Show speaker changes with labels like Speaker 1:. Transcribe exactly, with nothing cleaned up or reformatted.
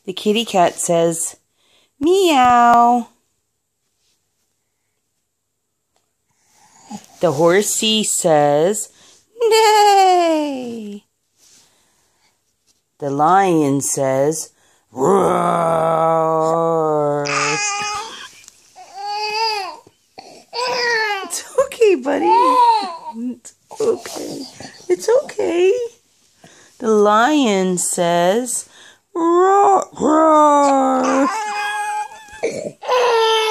Speaker 1: The kitty cat says, meow. The horsey says, neigh. The lion says, roar. It's okay, buddy. It's okay. It's okay. The lion says, roar, roar.